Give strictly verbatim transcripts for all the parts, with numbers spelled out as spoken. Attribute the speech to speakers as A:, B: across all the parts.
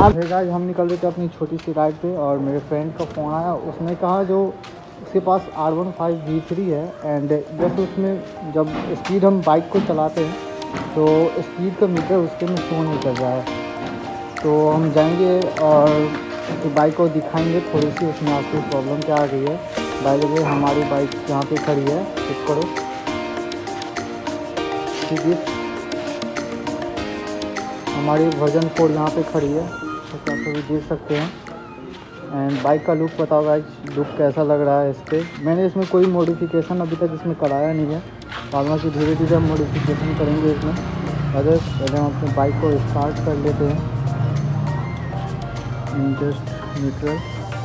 A: आज गाइस हम निकल रहे थे अपनी छोटी सी राइड पे और मेरे फ्रेंड का फ़ोन आया। उसने कहा जो उसके पास R one five V three है एंड जैसे उसमें जब स्पीड हम बाइक को चलाते हैं तो स्पीड का मीटर उसके में शो नहीं कर रहा है। तो हम जाएंगे और बाइक को दिखाएंगे थोड़ी सी उसमें आपकी प्रॉब्लम क्या आ गई है। बाय द वे हमारी बाइक यहाँ पे खड़ी है, चेक करो ठीक है, हमारी वर्जन फोर यहाँ पे खड़ी है तो आप सभी देख सकते हैं। एंड बाइक का लुक बताओ गाइस, लुक कैसा लग रहा है इस पर। मैंने इसमें कोई मॉडिफिकेशन अभी तक इसमें कराया नहीं है, हालांकि धीरे धीरे हम मॉडिफिकेशन करेंगे इसमें। अगर पहले हम अपने बाइक को स्टार्ट कर लेते हैं जस्ट न्यूट्रल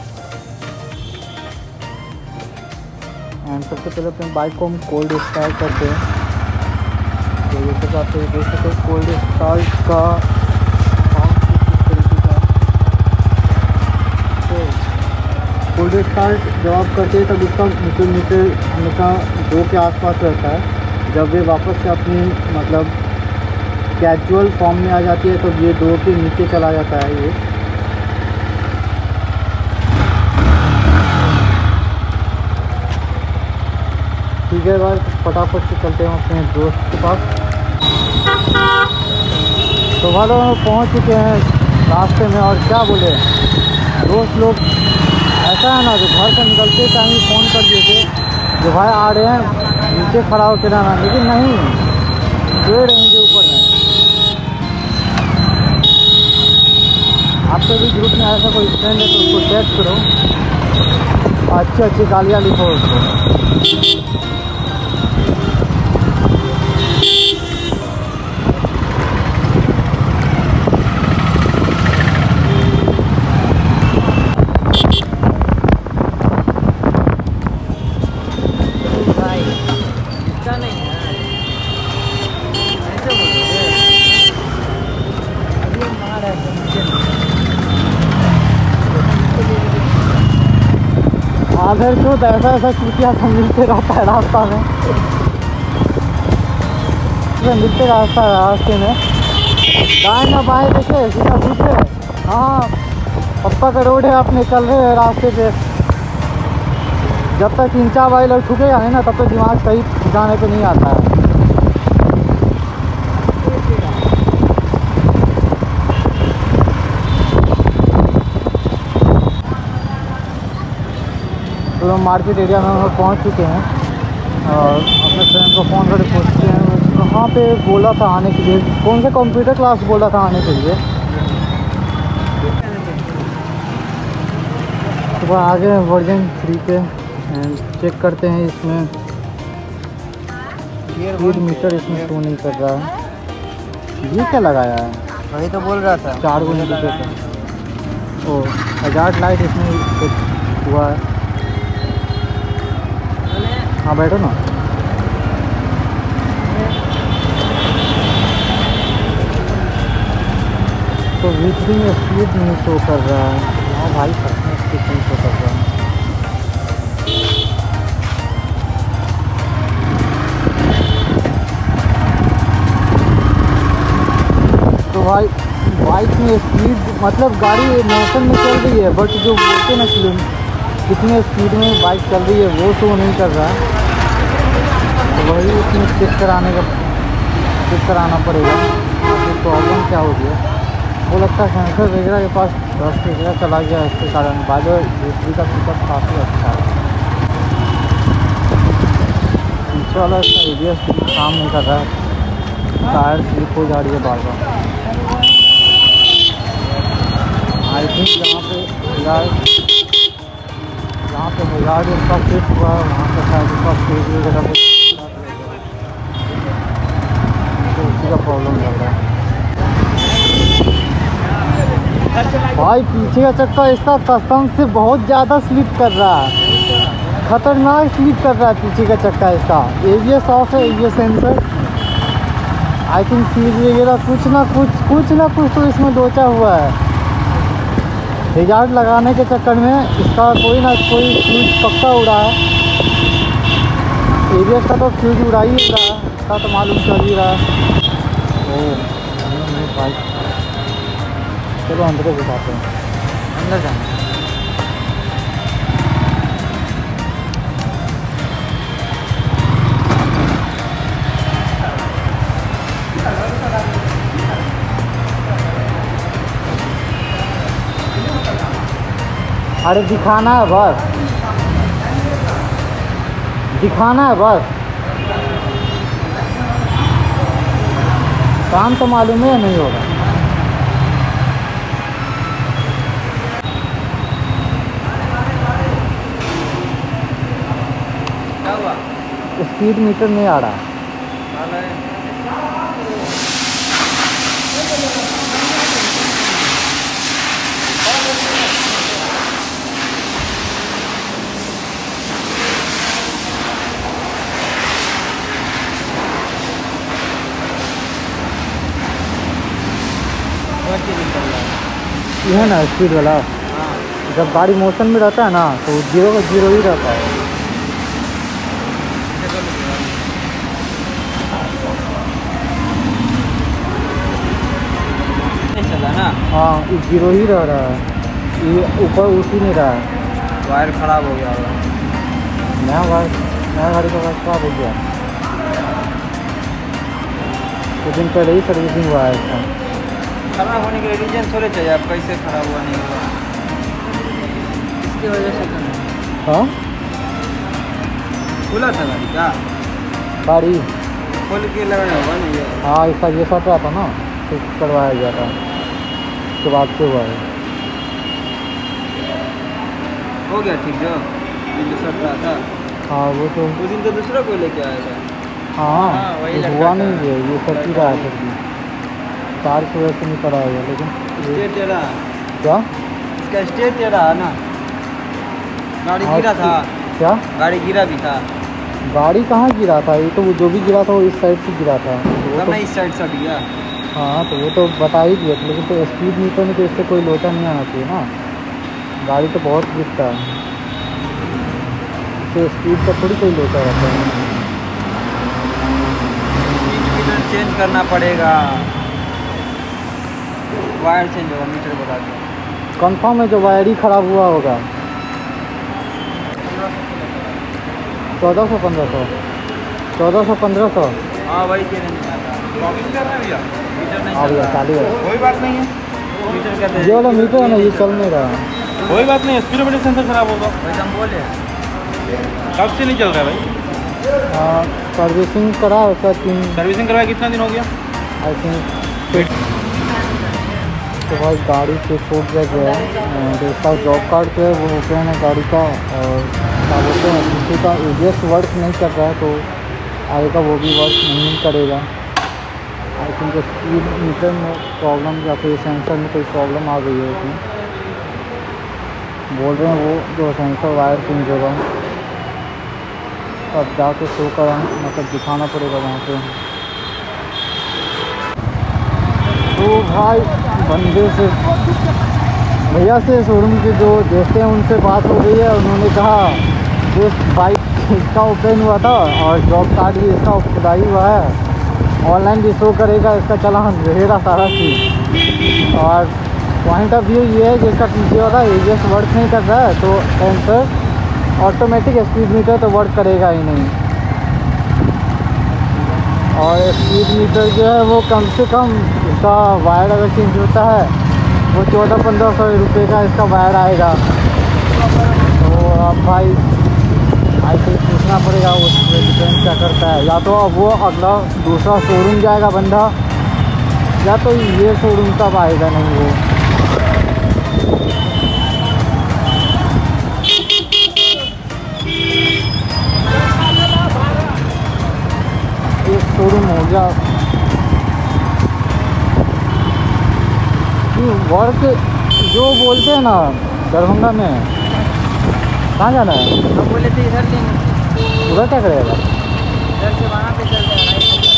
A: एंड सबसे पहले अपने बाइक को हम कोल्ड स्टार्ट करते हैं। तो जैसे आप देख सकते हैं कोल्ड स्टार्ट का कोल्ड स्टार्ट जब आप करते हैं तब इसका मीटर मीटर हमेशा दो के आसपास रहता है। जब ये वापस से अपनी मतलब कैजुअल फॉर्म में आ जाती है तो ये दो के नीचे चला जाता है ये। ठीक है भाई, फटाफट से चलते हैं अपने दोस्त के पास। तो भाई लोग पहुँच चुके हैं रास्ते में और क्या बोले दोस्त लोग, ऐसा है ना जो घर से निकलते टाइम फ़ोन कर दिए थे जो भाई आ रहे हैं नीचे खड़ा होकर रहना, लेकिन नहीं पेड़ रहेंगे ऊपर में। आपके भी ग्रुप में ऐसा कोई फ्रेंड है तो उसको चेक करो, अच्छी अच्छी गालियाँ लिखो उसको। आधर क्यों ऐसा ऐसा चूतिया सब मिलते रहता है रास्ता में, मिलते रास्ता है रास्ते में दाएं ना बाएं देखे सीधा पीछे। हाँ पप्पा का रोड है, अपने चल रहे हैं रास्ते पे। जब तक इंचा वाले लोग ठुकेगा नहीं ना तब तक दिमाग सही जाने पे नहीं आता है। तो हम मार्केट एरिया में हम पहुँच चुके हैं और अपने फ्रेंड को फ़ोन करके पूछते हैं कहाँ पे बोला था आने के लिए, कौन सा कंप्यूटर क्लास बोला था आने के लिए। तो आगे वर्जन थ्री पे एंड चेक करते हैं इसमें स्पीड मीटर इसमें शो नहीं कर रहा है। ये क्या लगाया है,
B: वही तो बोल रहा था
A: चार गो इंडिकेटर। ओ हज़ार लाइट इसमें हुआ है। हाँ बैठो ना। तो वी थ्री में स्पीड नहीं शो कर रहा है। हाँ भाई सच में स्पीड नहीं शो कर रहा है। तो भाई बाइक में स्पीड मतलब गाड़ी मोशन में चल रही है बट जो बोलते ना किलो कितने स्पीड में बाइक चल रही है वो शो नहीं कर रहा है। तो वही उसमें चेक कराने का चेक कराना पड़ेगा कि प्रॉब्लम क्या हो गया। वो लगता है सेंसर वगैरह के पास दस वगैरह चला गया, इसके कारण बाद बैटरी का पिकअप काफ़ी अच्छा है। पीछे वाला इसका एरिया काम नहीं कर रहा है, टायर स्लिप हो जा रही है बार बार। आई थिंक जहाँ पे यार जहाँ पे हजार उसका फिट हुआ है वहाँ पे शायद उसका स्पीड वगैरह तो उसी का प्रॉब्लम लग रहा है। भाई पीछे का चक्का इसका कसम से बहुत ज़्यादा स्लिप कर रहा है, खतरनाक स्लिप कर रहा है पीछे का चक्का इसका। एबीएस ऑफ है, ABS sensor I think seat वगैरह कुछ ना कुछ कुछ ना कुछ तो इसमें लोचा हुआ है। रिजार्ट लगाने के चक्कर में इसका कोई ना कोई फ्यूज पक्का उड़ा है। एबीएस का तो फ्यूज उड़ा ही रहा है, इसका तो मालूम चल ही रहा है। ओह भाई चलो अंदर दिखाते हैं, अंदर जाना। अरे दिखाना है बस, दिखाना है बस, काम तो मालूम है नहीं होगा।
B: क्या हुआ?
A: स्पीड मीटर नहीं आ रहा। ये है ना स्पीड वाला, जब गाड़ी मोशन में रहता है ना तो जीरो का जीरो ही रहता है।
B: चला ना,
A: हाँ ये जीरो ही रह रहा है, ये ऊपर उठ ही नहीं रहा है।
B: वायर खराब हो गया होगा।
A: नया वायर, नया गाड़ी का वायर खराब हो गया। कुछ दिन पहले ही सर्विसिंग हुआ है इसका।
B: खराब होने के रीजन थोड़े चाहिए, आप कैसे खराब हुआ नहीं हुआ इसकी वजह से तो नहीं।
A: हाँ
B: खुला था गाड़ी का,
A: गाड़ी
B: खोल के लगाया होगा नहीं ये।
A: हाँ इसका ये सट रहा था ना तो करवाया गया था, उसके बाद से हुआ है।
B: हो गया ठीक जो जो सट रहा था।
A: हाँ वो तो
B: उस दिन तो दूसरा कोई लेके आया था।
A: हाँ,
B: हाँ, वही
A: ये
B: लड़का
A: हुआ
B: था।
A: नहीं है, ये सच ही रहा है फिर भी। चार की वजह से नहीं पड़ा है लेकिन ये-
B: स्टेट टेढ़ा,
A: क्या
B: इसका स्टेट टेढ़ा है ना। गाड़ी
A: हाँ,
B: गिरा था,
A: क्या
B: गाड़ी गिरा भी था।
A: गाड़ी कहाँ गिरा था? ये तो वो जो भी गिरा था वो इस साइड से गिरा था तो वो
B: तब
A: तो,
B: मैं इस साइड से हट गया।
A: हाँ तो वो तो बता ही दिया था, लेकिन तो स्पीड मीटर में तो इससे कोई लोटा नहीं आना चाहिए ना। गाड़ी तो बहुत गिरता है, इससे स्पीड का थोड़ी कोई लोटा रहता है।
B: मीटर चेंज करना पड़ेगा, वायर चेंज होगा मीटर बता के।
A: कंफर्म है जो वायर ही खराब हुआ होगा। चौदह सौ पंद्रह सौ चौदह सौ पंद्रह सौ
B: हाँ वही के रेंज में आता है। लॉगिन करना है भैया, मीटर नहीं
A: हाँ
B: चल
A: भैया
B: रहा
A: चालू है।
B: कोई बात नहीं है, मीटर कहते
A: ये वाला मीटर है ना ये चल नहीं रहा।
C: कोई बात नहीं, स्पीडोमीटर सेंसर खराब होगा।
B: वैसे हम बोले
C: कब से नहीं चल रहा है भाई?
A: हाँ सर्विसिंग करा उसका तीन
C: सर्विसिंग करवाया कितना दिन हो गया?
A: I think. तो भाई गाड़ी से छूट गया गया है, तो इसका जॉब कार्ड जो है वो ओपन है गाड़ी का, और क्या बोलते हैं किसी का एजीएस वर्क नहीं कर रहा है तो आगे का वो भी वर्क नहीं करेगा। आई थिंक स्पीड मीटर में प्रॉब्लम या फिर सेंसर में कोई प्रॉब्लम आ गई है उसमें, बोल रहे हैं वो जो सेंसर वायर चेंज होगा। अब जाके शो करा मतलब दिखाना पड़ेगा वहाँ पे। तो भाई बंदे से भैया से शोरूम के जो दोस्त हैं उनसे बात हो गई है, उन्होंने कहा इस बाइक इसका ओपन हुआ था और जॉब कार्ड भी इसका खुदाई हुआ है, ऑनलाइन भी शो करेगा इसका चालान रहेगा सारा चीज़। और पॉइंट ऑफ व्यू ये है जिसका पीछे वाला एजीएस वर्क नहीं कर रहा है तो सेंसर ऑटोमेटिक स्पीड मीटर तो वर्क करेगा ही नहीं। और स्पीड मीटर जो है वो कम से कम इसका वायर अगर चेंज होता है वो चौदह पंद्रह सौ रुपये का इसका वायर आएगा। तो अब भाई आई से पूछना पड़ेगा उस पर डिपेंड क्या करता है, या तो अब वो अगला दूसरा शोरूम जाएगा बंदा, या तो ये शोरूम तब आएगा नहीं वो। एक शोरूम हो गया कि वर्क जो बोलते हैं ना दरभंगा में, कहाँ जाना है?
B: हम बोले थे इधर लेंगे,
A: उधर क्या करेगा?
B: इधर से वहाँ पे चलते हैं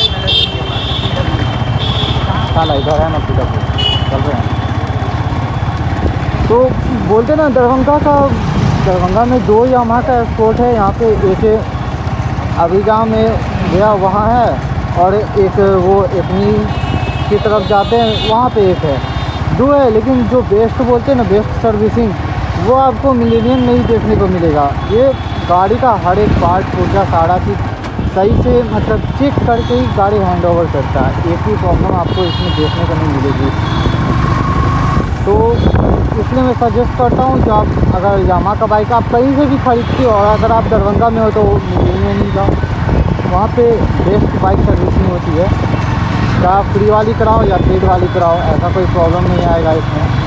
A: साला इधर है ना पिकअप चल रहे हैं। तो बोलते ना दरभंगा का, दरभंगा में दो यामाहा का एक्सपोर्ट है, यहाँ पे एक अभी गाँव में गया वहाँ है और एक वो इतनी की तरफ जाते हैं वहाँ पे एक है। दो है, लेकिन जो बेस्ट बोलते हैं ना, बेस्ट सर्विसिंग, वो आपको मिलेनियम में ही देखने को मिलेगा। ये गाड़ी का हर एक पार्ट, पूजा सारा चीज़ सही से मतलब चेक करके ही गाड़ी हैंड ओवर करता है। एक भी प्रॉब्लम आपको इसमें देखने को नहीं मिलेगी। तो इसलिए मैं सजेस्ट करता हूँ कि आप अगर यामाहा का बाइक आप कहीं से भी खरीदते हो, और अगर आप दरभंगा में हो तो मिलेनियम ही जाओ, वहाँ पे बेस्ट बाइक सर्विसिंग होती है। क्या आप फ्री वाली कराओ या पेड वाली कराओ, ऐसा कोई प्रॉब्लम नहीं आएगा इसमें।